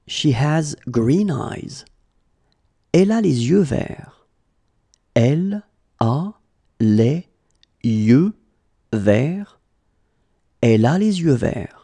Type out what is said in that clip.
She has green eyes. Elle a les yeux verts. Elle a les yeux verts. Elle a les yeux verts.